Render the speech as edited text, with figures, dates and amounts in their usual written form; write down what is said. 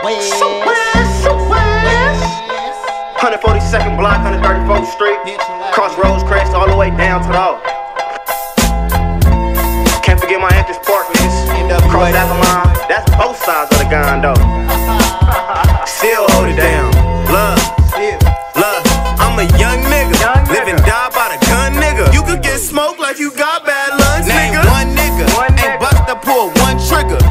142nd block, 134th Street. Crossroads crest all the way down to the O. Can't forget my entrance park, niggas. Cross that line. That's both sides of the gun, though. Still hold it down. Love. I'm a young nigga. Live and die by the gun, nigga. You could get smoked like you got bad lunch, nigga. Name one nigga. Ain't bust to pull one trigger.